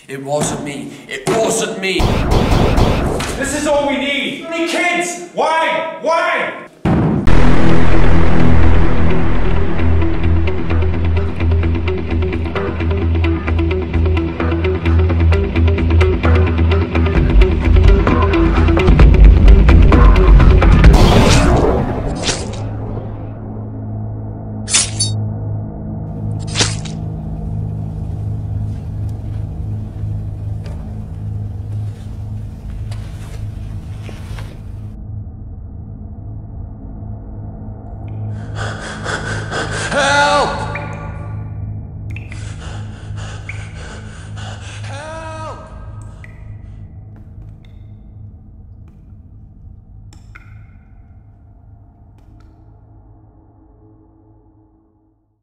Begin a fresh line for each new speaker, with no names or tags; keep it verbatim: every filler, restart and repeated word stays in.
It wasn't me. It wasn't me.
This is all we need. How many kids? Why? Why?